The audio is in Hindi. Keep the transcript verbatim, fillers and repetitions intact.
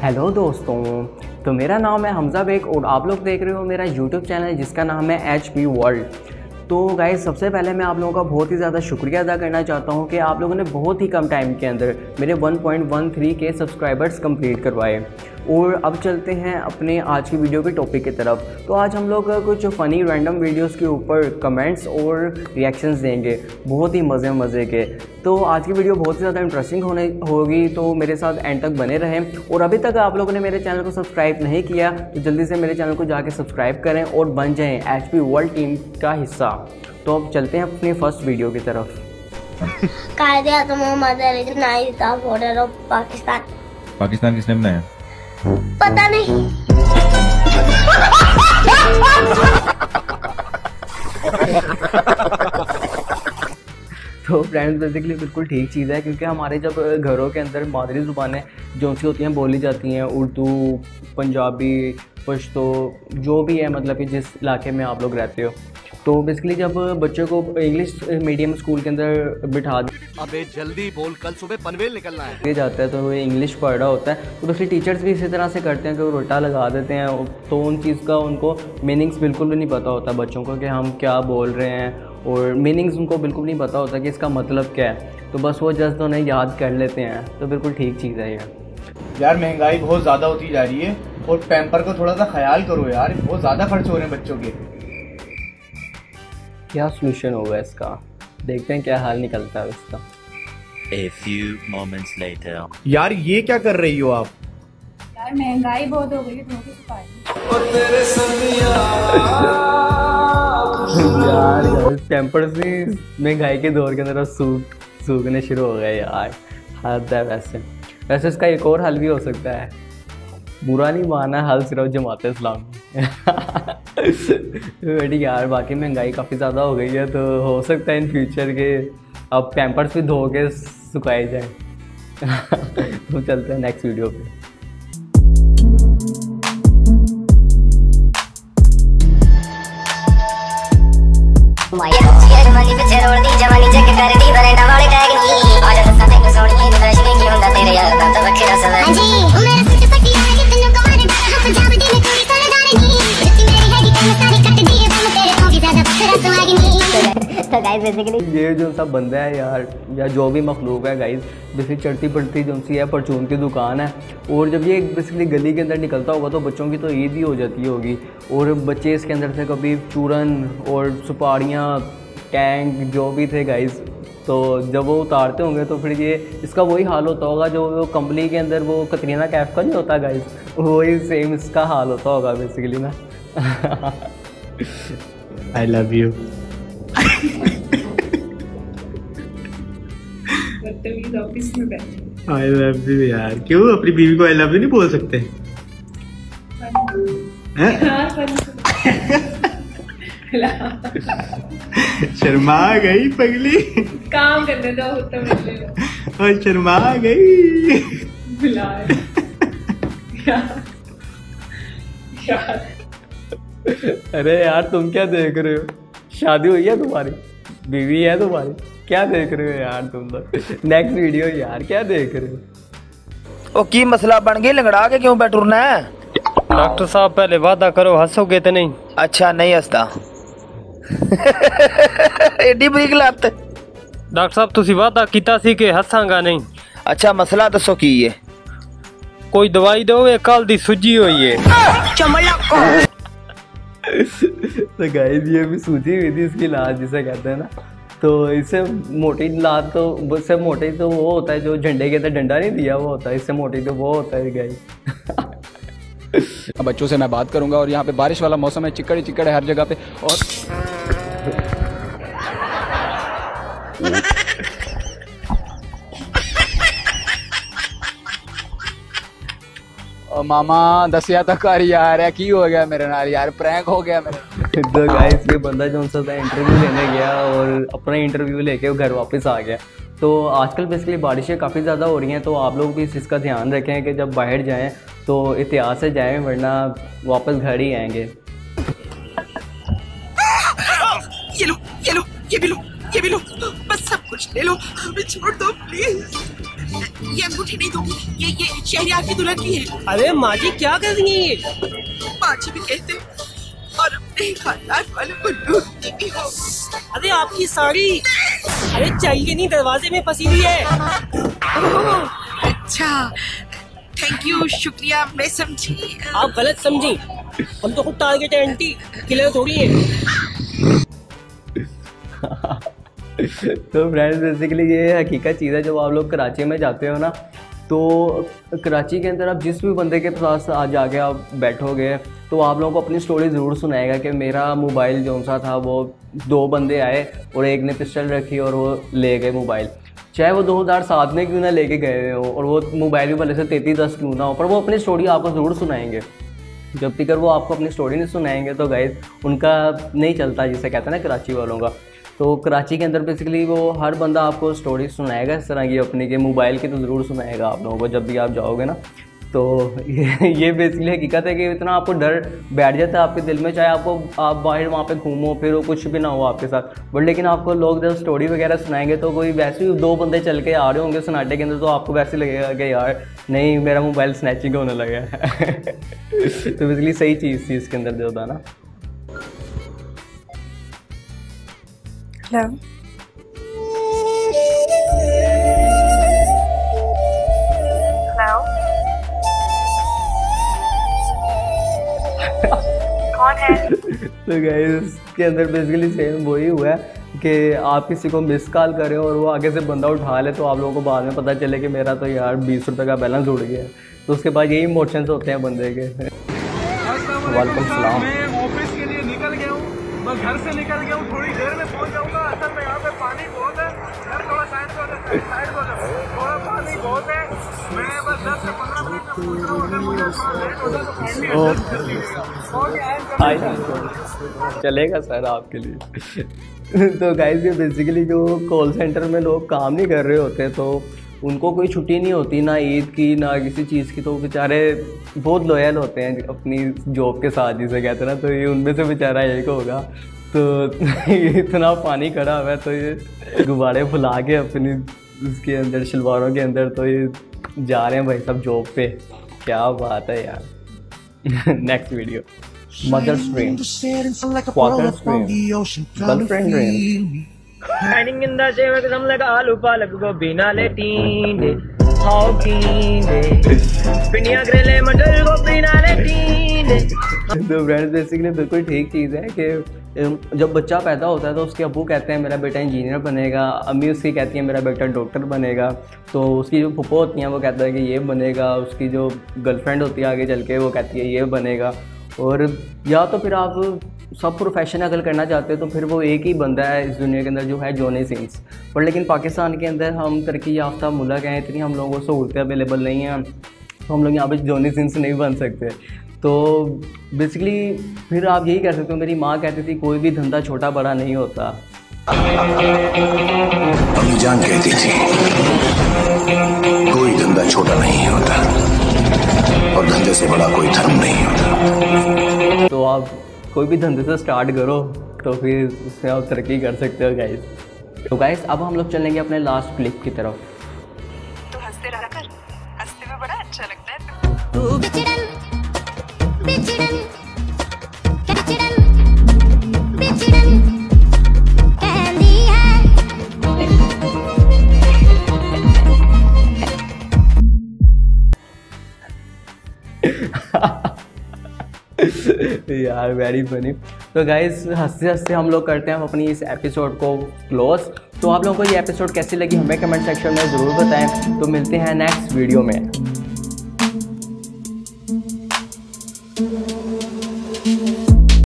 हेलो दोस्तों, तो मेरा नाम है हमजा बेग और आप लोग देख रहे हो मेरा यूट्यूब चैनल जिसका नाम है एच पी वर्ल्ड। तो गाइस, सबसे पहले मैं आप लोगों का बहुत ही ज़्यादा शुक्रिया अदा करना चाहता हूं कि आप लोगों ने बहुत ही कम टाइम के अंदर मेरे वन पॉइंट वन थ्री के सब्सक्राइबर्स कंप्लीट करवाए। और अब चलते हैं अपने आज की वीडियो के टॉपिक की तरफ। तो आज हम लोग कुछ फ़नी रैंडम वीडियोस के ऊपर कमेंट्स और रिएक्शंस देंगे, बहुत ही मज़े मज़े के। तो आज की वीडियो बहुत ही ज़्यादा इंटरेस्टिंग होने होगी, तो मेरे साथ एंड तक बने रहें। और अभी तक आप लोगों ने मेरे चैनल को सब्सक्राइब नहीं किया तो जल्दी से मेरे चैनल को जाके सब्सक्राइब करें और बन जाएँ एच पी वर्ल्ड टीम का हिस्सा। तो अब चलते हैं अपनी फर्स्ट वीडियो की तरफ। पाकिस्तान पाकिस्तान किसने बनाया? पता नहीं। तो फ्रेंड्स, बेसिकली बिल्कुल ठीक चीज़ है, क्योंकि हमारे जब घरों के अंदर मादरी ज़ुबानें जो सी होती हैं बोली जाती हैं, उर्दू, पंजाबी, पश्तो, जो भी है, मतलब कि जिस इलाके में आप लोग रहते हो, तो बेसिकली जब बच्चों को इंग्लिश मीडियम स्कूल के अंदर बिठा अबे जल्दी बोल, कल सुबह पनवेल निकलना है दिया जाता है, तो वो इंग्लिश पढ़ रहा होता है, तो बेसिकली टीचर्स भी इसी तरह से करते हैं कि वो रोटा लगा देते हैं। तो उन चीज़ का उनको मीनिंग्स बिल्कुल भी नहीं पता होता बच्चों को कि हम क्या बोल रहे हैं, और मीनिंग्स उनको बिल्कुल नहीं पता होता कि इसका मतलब क्या है। तो बस वो जस्ट उन्हें याद कर लेते हैं। तो बिल्कुल ठीक चीज़ है ये। यार महंगाई बहुत ज़्यादा होती जा रही है और पैम्पर को थोड़ा सा ख्याल करो यार, बहुत ज़्यादा खर्च हो रहे हैं बच्चों के। क्या सोल्यूशन होगा इसका, देखते हैं क्या हाल निकलता है इसका। A few moments later. यार ये क्या कर रही हो आप? यार महंगाई बहुत हो गई है, धोखे से पाई। यार पैम्पर्स भी महंगाई के दौर के अंदर सूख सूखने शुरू हो गए यार, हद है। वैसे वैसे इसका एक और हल भी हो सकता है, बुरा नहीं माना, हल सिर्फ जमात इस्लाम बेटी यार। बाकी महंगाई काफ़ी ज़्यादा हो गई है, तो हो सकता है इन फ्यूचर के अब पैम्पर्स भी धो के सुखाए जाए। तो चलते हैं नेक्स्ट वीडियो पे। तो गाइस बेसिकली ये जो सब बंदा है यार, या जो भी मखलूक है गाइस, बेसिकली चढ़ती पड़ती जो सी है परचून की दुकान है, और जब ये बेसिकली गली के अंदर निकलता होगा तो बच्चों की तो ईद ही हो जाती होगी, और बच्चे इसके अंदर से कभी चूरन और सुपारियाँ, टैंक जो भी थे गाइस, तो जब वो उतारते होंगे तो फिर ये इसका वही हाल होता होगा जो वो कंपनी के अंदर वो कतरीना कैफ का नहीं होता गाइस, वही सेम इसका हाल होता होगा बेसिकली ना। I love you. ऑफिस में बैठे। आई लव यू यार, क्यों अपनी बीवी को आई लव यू नहीं बोल सकते? शर्मा गई पगली, काम करने जाओ तो और शर्मा गई। अरे यार तुम क्या देख रहे हो, शादी हुई है तुम्हारी, बीवी है तुम्हारी, क्या देख रहे हो यार तुम लोग। नेक्स्ट वीडियो यार, क्या देख रहे हो? ओ की मसला बन गई, लंगड़ा के क्यों बैठना है? डॉक्टर साहब पहले वादा करो, हंसोगे तो नहीं? अच्छा नहीं हंसता। एडी बरीक लत। डॉक्टर साहब तुसी वादा कीता सी कि हंसांगा नहीं। अच्छा मसला दसो की है? कोई दवाई दो, कल दी सुजी हुई है। तो गाइस ये भी सूजी हुई थी इसकी लात जिसे कहते हैं ना, तो इससे मोटी लात, तो उससे मोटी तो वो होता है जो झंडे के अंदर डंडा नहीं दिया वो होता है, इससे मोटी तो वो होता है गाइस। बच्चों से मैं बात करूंगा, और यहाँ पे बारिश वाला मौसम है, चिकड़ ही चिकड़ है हर जगह पे, और और मामा दसिया तक आ रही यार, या की हो गया मेरे नाल यार, प्रैंक हो गया मेरे। तो गाइस ये बंदा जो सा इंटरव्यू लेने गया और अपना इंटरव्यू लेके घर वापस आ गया। तो आजकल बेसिकली बारिशें काफ़ी ज़्यादा हो रही हैं, तो आप लोग भी इस चीज़ का ध्यान रखें कि जब बाहर जाएं तो एहतियात से जाएं, वरना वापस घर ही आएंगे। ये लो ये लो ये भी लो ये भी लो, बस सब कुछ ले लो, हमें छोड़ दो प्लीज। ये अंगूठी नहीं दूंगी, ये ये शहरियार की दुल्हन की है। अरे माँ जी क्या कर रही है ये? माँ जी भी कहते और अपने खानदान वालों को लूटती भी हो। अरे आपकी साड़ी, अरे चाहिए नहीं, दरवाजे में फंसी हुई है। ओह, अच्छा थैंक यू, शुक्रिया, मैं समझी। आप गलत समझी, हम तो खुद टारगेट है एंटी, किलर थोड़ी है। तो फ्रेंड्स बेसिकली ये हकीकत चीज़ है। जब आप लोग कराची में जाते हो ना, तो कराची के अंदर आप जिस भी बंदे के पास आज जाके आप बैठोगे तो आप लोगों को अपनी स्टोरी ज़रूर सुनाएगा कि मेरा मोबाइल जो सा था वो दो बंदे आए और एक ने पिस्टल रखी और वो ले गए मोबाइल, चाहे वो दो हज़ार सात में क्यों ना लेके गए हो और वो मोबाइल भी भले से तैंतीस दस क्यों ना हो, पर वो अपनी स्टोरी आपको ज़रूर सुनाएंगे। जब तक वो आपको अपनी स्टोरी नहीं सुनाएंगे तो गाइस उनका नहीं चलता, जिसे कहते हैं ना कराची वालों का। तो कराची के अंदर बेसिकली वो हर बंदा आपको स्टोरी सुनाएगा इस तरह की अपनी, के मोबाइल की तो ज़रूर सुनाएगा आप लोगों को जब भी आप जाओगे ना। तो ये ये बेसिकली हकीकत है कि इतना आपको डर बैठ जाता है आपके दिल में, चाहे आपको आप बाहर वहाँ पे घूमो फिरो कुछ भी ना हो आपके साथ, बट लेकिन आपको लोग जब स्टोरी वगैरह सुनाएंगे तो कोई वैसे ही दो बंदे चल के आ रहे होंगे सन्नाटे के अंदर, तो आपको वैसे लगेगा कि यार नहीं मेरा मोबाइल स्नैचिंग होने लगा है। तो बेसिकली सही चीज़ थी इसके अंदर जो था ना। हेलो, हेलो, कौन है? तो गाइस इसके अंदर बेसिकली सेम वही हुआ है कि आप किसी को मिस कॉल करें और वो आगे से बंदा उठा ले तो आप लोगों को बाद में पता चले कि मेरा तो यार बीस रुपये का बैलेंस उड़ गया है। तो उसके बाद यही इमोशंस होते हैं बंदे के। वालेकुम सलाम। मैं ऑफिस के लिए निकल गया हूँ, मैं घर से निकल गया हूँ, थोड़ी देर में पहुँच जाऊँगा। असल में यहाँ पे पानी बहुत है, मैं थोड़ा साइड को साइड को थोड़ा पानी बहुत है, मैं बस दस से पंद्रह मिनट में पहुँच रहा हूँ। अगर मुझे थोड़ा लेट होता तो काइंडली एडजस्ट कर लीजिएगा। चलेगा सर आपके लिए। तो गाइस ये बेसिकली जो कॉल सेंटर में लोग काम नहीं कर रहे होते तो उनको कोई छुट्टी नहीं होती ना ईद की ना किसी चीज़ की, तो बेचारे बहुत लॉयल होते हैं अपनी जॉब के साथ, जिसे कहते हैं ना। तो ये उनमें से बेचारा एक होगा। तो इतना पानी खड़ा हुआ है तो ये गुब्बारे फुला के अपनी उसके अंदर शलवारों के अंदर तो ये जा रहे हैं भाई सब जॉब पे। क्या बात है यार। Next video mother stream, father stream, girlfriend dream. Hiding in the shade with some like aloo palak gobi naale teende how teende पिनिया ग्रेले मटर गोभी नाले teende। तो फ्रेंड्स बेसिकली बिल्कुल ठीक चीज़ है कि जब बच्चा पैदा होता है तो उसके अब्बू कहते हैं मेरा बेटा इंजीनियर बनेगा, अम्मी उसकी कहती है मेरा बेटा डॉक्टर बनेगा, तो उसकी जो फुप्पो होती हैं वो कहता है कि ये बनेगा, उसकी जो गर्लफ्रेंड होती है आगे चल के वो कहती है ये बनेगा। और या तो फिर आप सब प्रोफेशन अगर करना चाहते हो तो फिर वो एक ही बंदा है इस दुनिया के अंदर जो है जॉनी सिंस। पर लेकिन पाकिस्तान के अंदर हम तरक्की याफ्ता मुल्क हैं, इतनी हम लोगों को सहूलतें अवेलेबल नहीं हैं, तो हम लोग यहाँ पे जॉनी सिंस नहीं बन सकते। तो बेसिकली फिर आप यही कह सकते हो, मेरी माँ कहती थी कोई भी धंधा छोटा बड़ा नहीं होता। अम्मी जान कहती थी कोई धंधा छोटा नहीं होता और धंधे से बड़ा कोई धर्म नहीं होता। तो आप कोई भी धंधे से स्टार्ट करो तो फिर उसमें आप तरक्की कर सकते हो गाइस। तो गाइस अब हम लोग चलेंगे अपने लास्ट क्लिप की तरफ। तो हंसते रहा कर, हंसते में बड़ा अच्छा लगता है। यार वेरी फनी। तो गाइस हंसते हंसते हम लोग करते हैं अपनी इस एपिसोड को क्लोज। तो आप लोगों को ये एपिसोड कैसी लगी हमें कमेंट सेक्शन में ज़रूर बताएं। तो मिलते हैं नेक्स्ट वीडियो में।